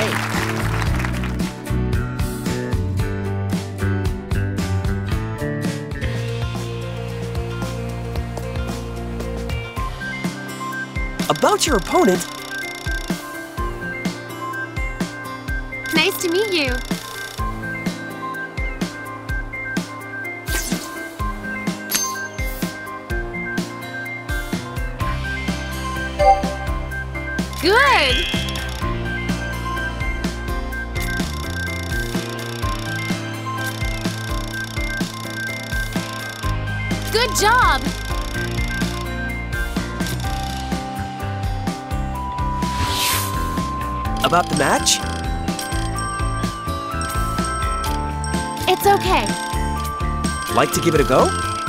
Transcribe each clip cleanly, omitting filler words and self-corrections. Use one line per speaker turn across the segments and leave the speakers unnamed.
About your opponent.
Nice to meet you. Good! Good job!
About the match?
It's okay.
Like to give it a go?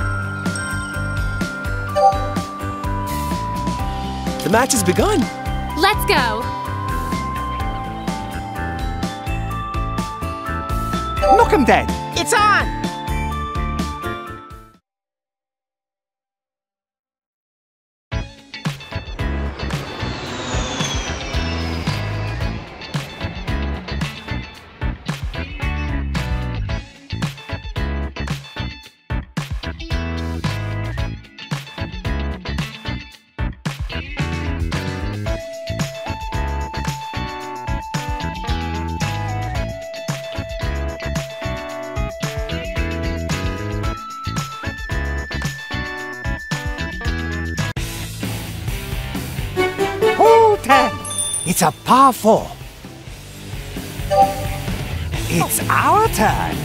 The match has begun.
Let's go!
Knock him dead! It's on! It's a par 4. It's our turn.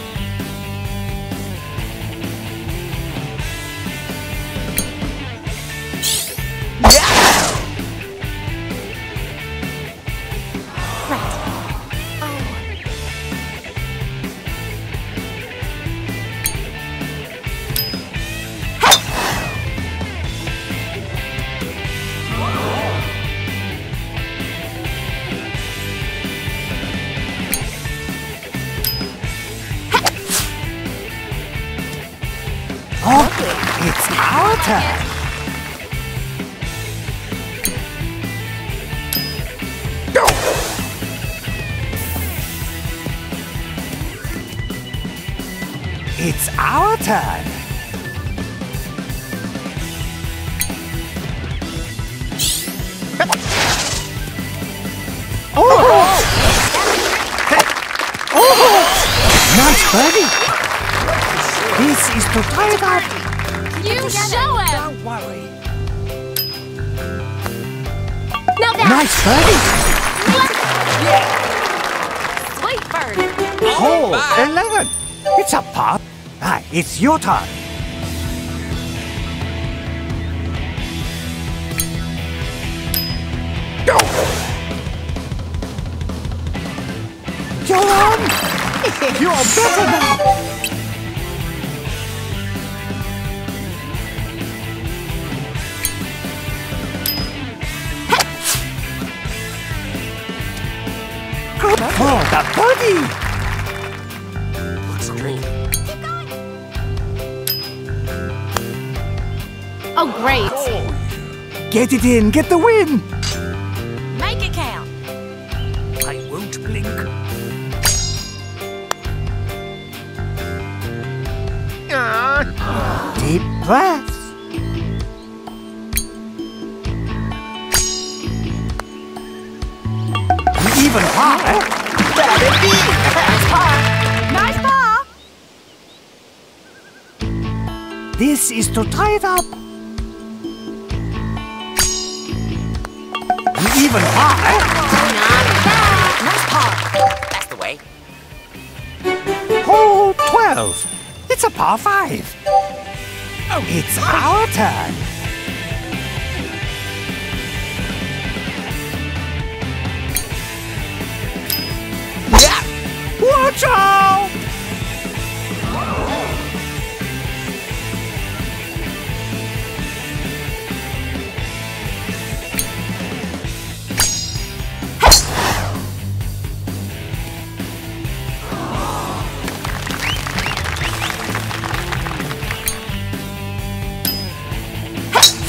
It's our turn. Go! It's our turn. Oh! Oh! Nice birdie. This is to tie it up.
You show him!
Don't worry.
Now that!
Nice birdie.
Sweet bird!
Hole 11. It's a par. Ah, it's your turn. Go. You're on. You're better now. Good for the birdie!
Looks cool.
Keep going! Oh, great!
Get it in, get the win!
Make it count!
I won't blink. Deep breaths. Even par, eh?
Nice paw!
This is to tie it up. Even par, eh?
Nice paw!
That's the way.
Hole 12. It's a par 5. Oh, it's our turn. Watch out!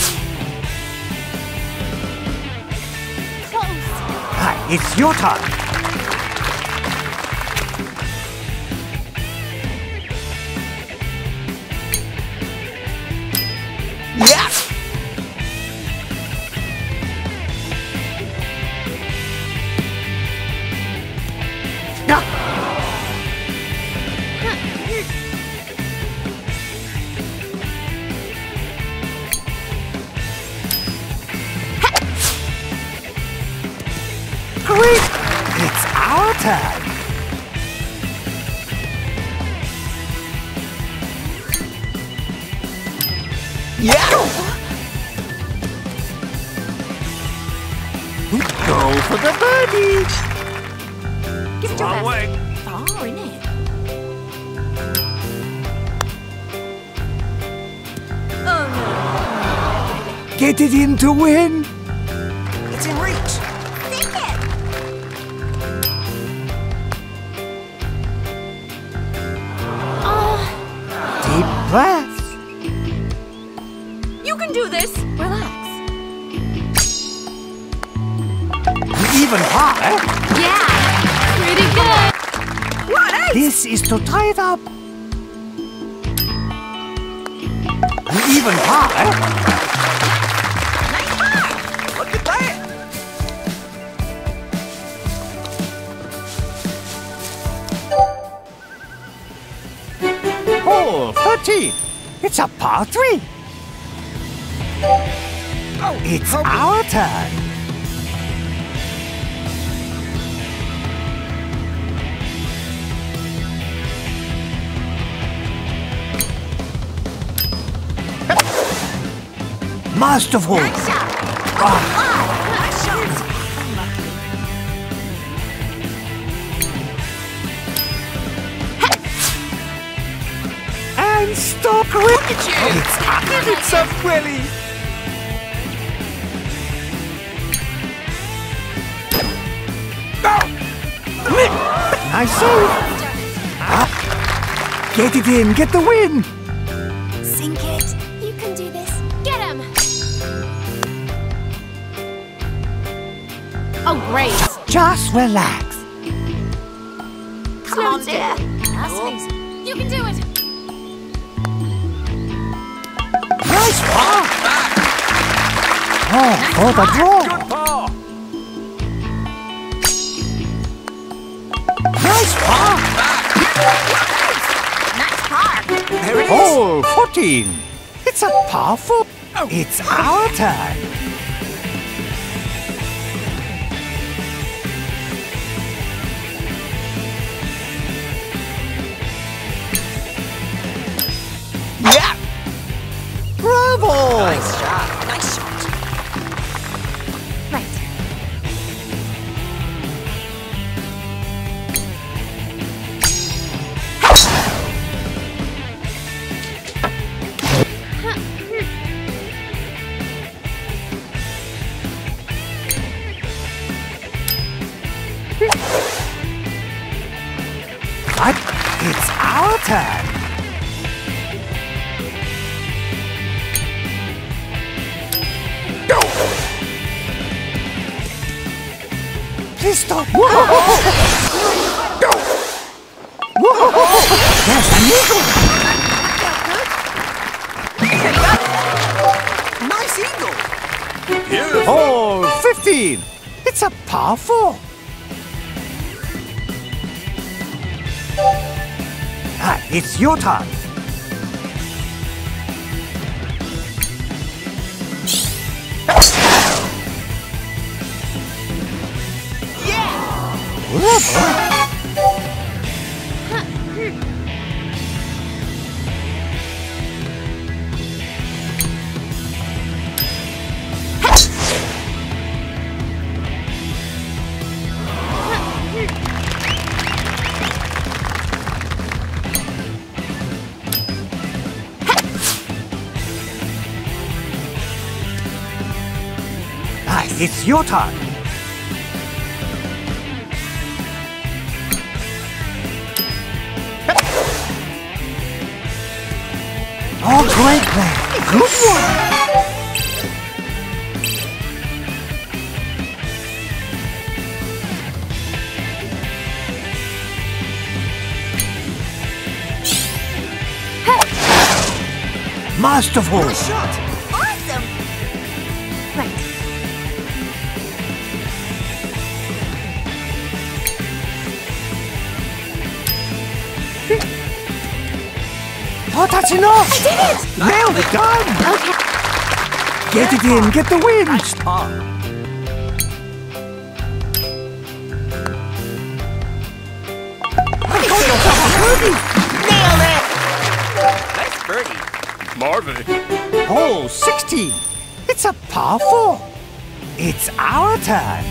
It's your turn. win! It's our turn!
Yeah!
Go for the birdie!
Give it your
Wrong
best.
way.
Far, isn't it? Oh, no.
Get it in to win!
It's in reach.
Sink it!
Deep breaths.
You can do this. Relax.
Even par, eh?
Yeah, pretty good. What else?
This is to tie it up. Even par, eh?
Look at that.
Hole 13. It's a par 3. It's our turn. Masterful.
Nice shot. Nice shot.
And stop it.
Look at you.
It's up.
Give it some Willie.
Nice save. Get it in. Get the win.
Sink it. You can do this. Get him. Oh, great.
Just relax.
Come on, dear. That's easy. You can do it.
Nice par. Oh, for the draw.
Good ball.
Nice par.
Nice par.
There it is.
Hole 14. It's a par 4. It's our turn.
Yeah.
Bravo!
Nice shot. Nice shot.
Right.
It's our turn. Go! Please stop. Whoa! Go! Whoa! There's an eagle.
Nice eagle.
Beautiful.
Hole 15. It's a par 4. It's your turn. It's your turn. Oh, great play. Good one. Masterful.
Nice shot.
Awesome. Right.
Potachino!
I did it!
Nailed it, done!
Okay.
Get it in, get the win!
Nice par.
Marvin.
Hole 16. It's a par 4. It's our turn.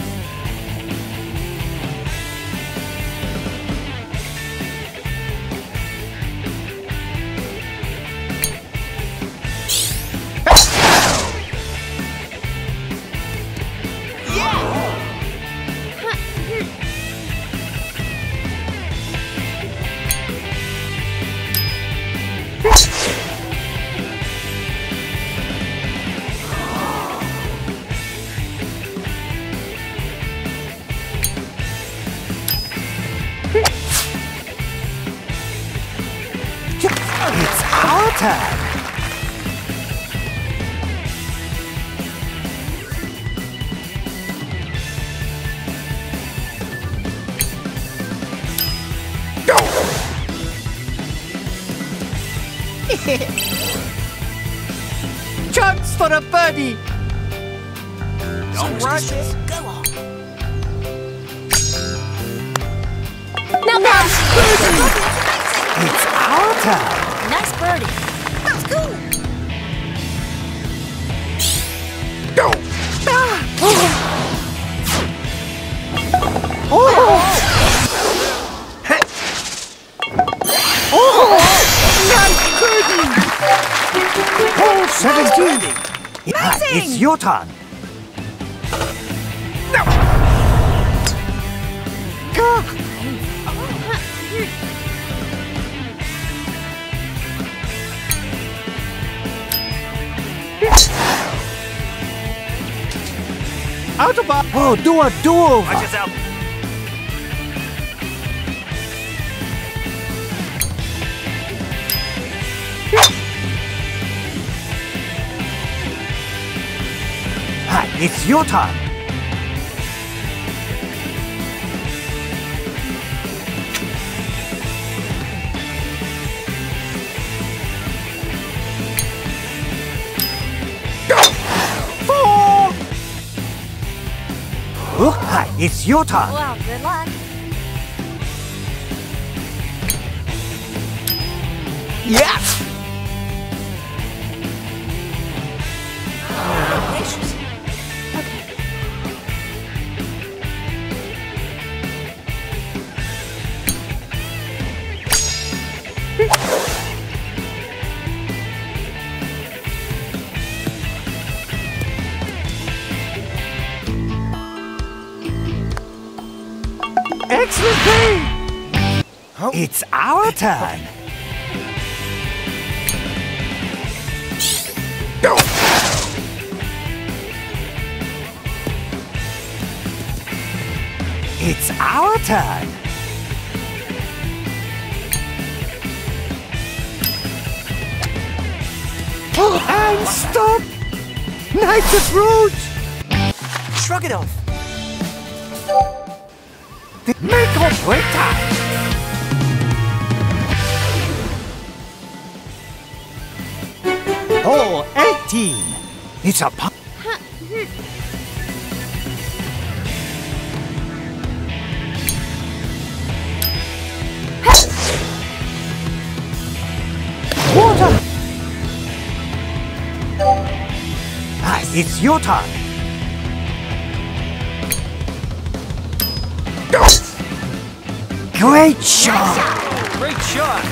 It's our turn. Chunks for a birdie.
Don't rush it. Go on.
Now pass.
It's our turn.
Nice birdie.
That's cool.
Nice birdie. Hole 17. It's your turn. No. Out of bounds. Oh, do a do-over.
Watch yourself.
It's your turn. It's your turn.
Well, good luck.
Yes.
Excellent play. It's our turn. It's our turn. And stop! Nice approach!
Shrug it off.
Make or break time! Hole 18. It's a pump. Water! It's your turn. Great shot!
Great shot.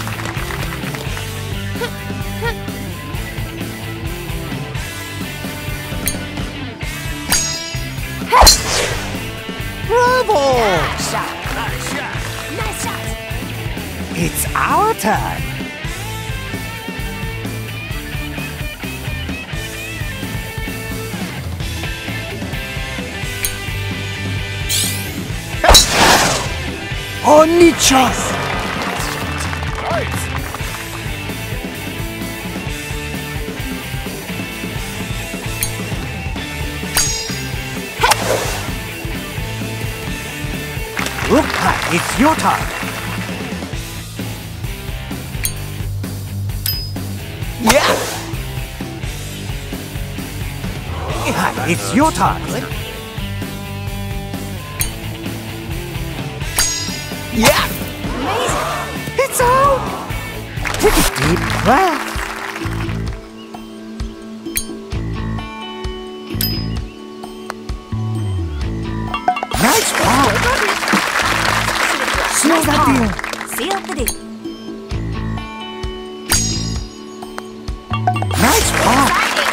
Bravo!
Nice shot.
Nice shot.
It's our turn. Onichas!
Nice.
It's your turn.
Yeah.
It's your turn.
Yeah.
It's out! Take a deep breath. Nice part. Seal that deal.
Seal the deal.
Nice part.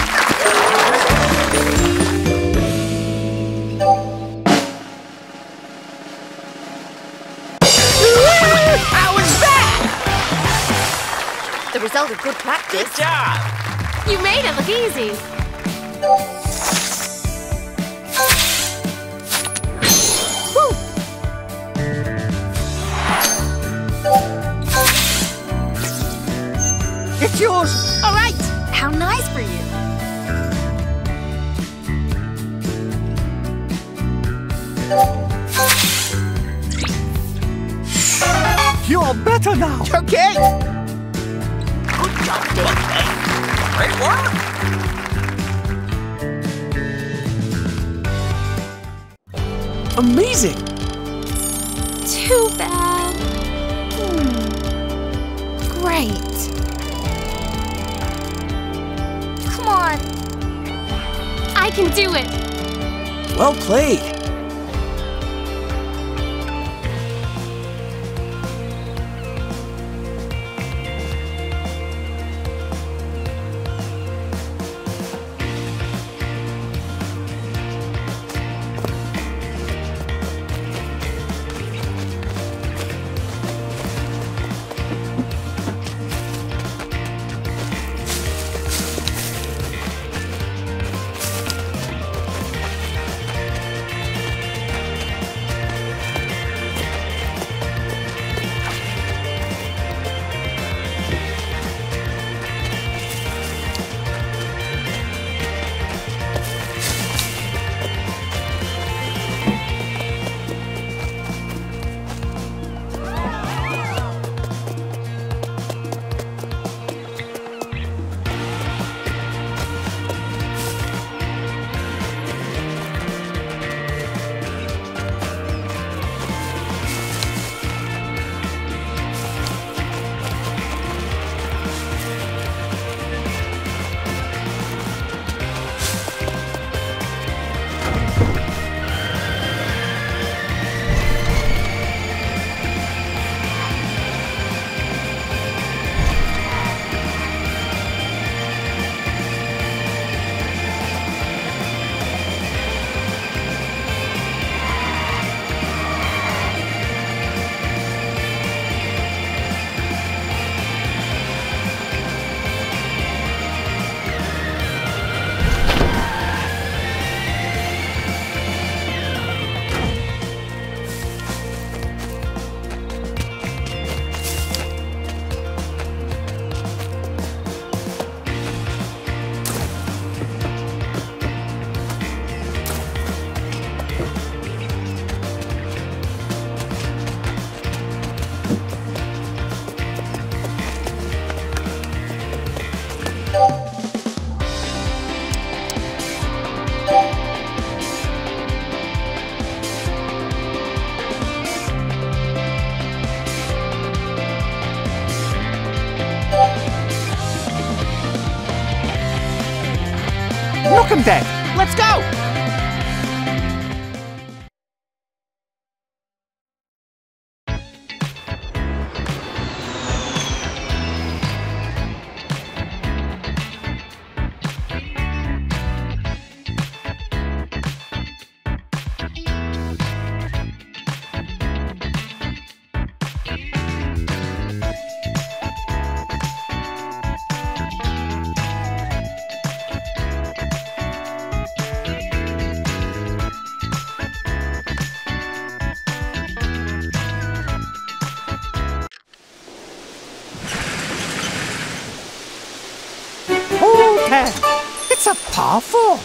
How was that?
The result of good practice.
Good job.
You made it look easy.
It's yours.
All right. How nice for you.
You're better now.
Okay.
Good job, Dick.
Great work. Amazing.
Too bad. Great. Come on. I can do it.
Well played.
Welcome then.
Let's go.
Okay. It's a par 4.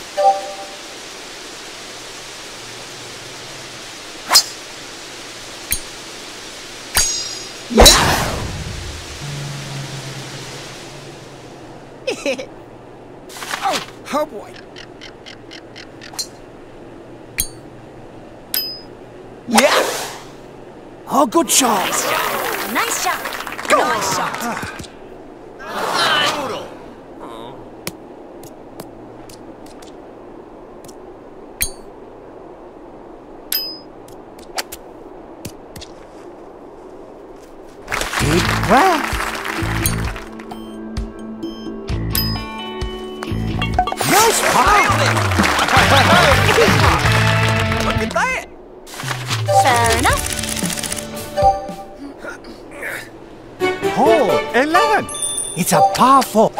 Oh boy. Yeah. Oh, good shot.
Nice shot. Nice shot.
breath. Nice par.
Look at that!
Fair enough.
Hole 11. It's a par 4.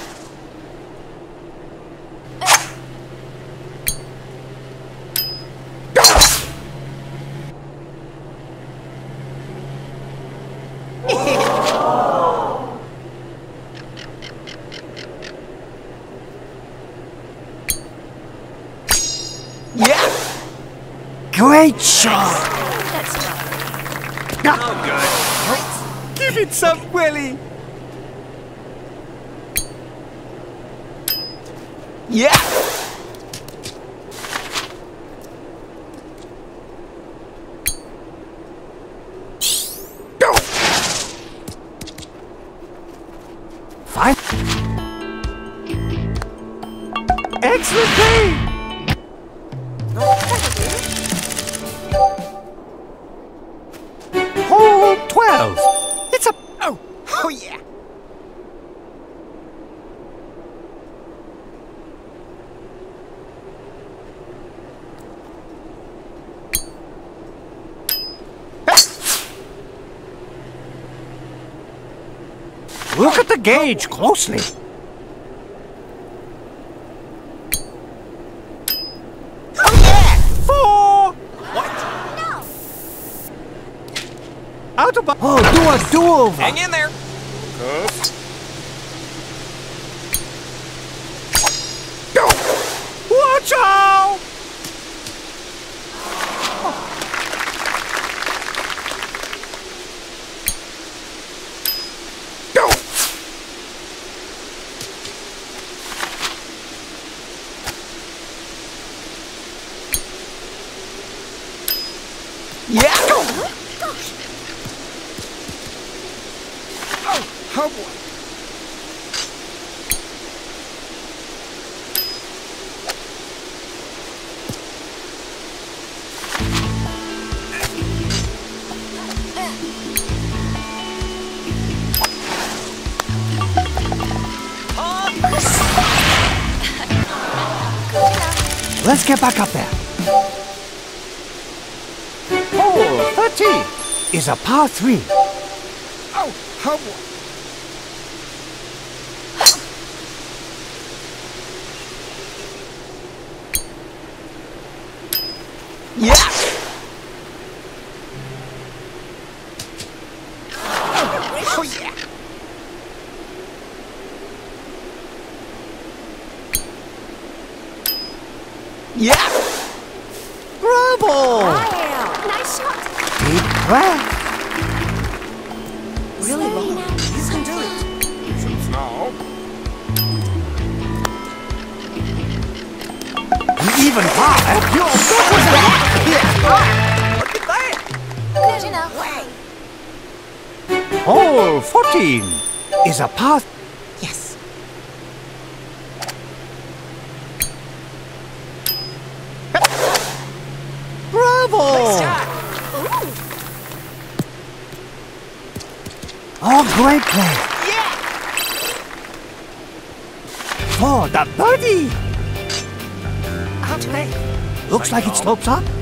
Yeah!
Great shot.
That's
Oh, good.
Give it some, Willie.
Yeah!
Fine. Excellent play. Hole 12. It's a...
Oh, yeah!
Look at the gauge closely.
Oh, yeah!
4.
no.
Out of... Oh, do a do-over.
Hang in there!
Watch out!
Yeah!
Gosh.
Oh, boy.
Let's get back up there. Hole 13 is a par 3.
Oh, boy. Yeah! Oh, yeah! Yeah!
Bravo!
Nice shot.
Deep breath.
Really long.
You can do it.
Even par. You're good with that.
Look at that!
Good enough.
Hole 14 is a par.
Yes.
Bravo!
Ooh.
Oh, great play.
Yeah!
For the birdie.
Out to me.
Looks like it slopes up.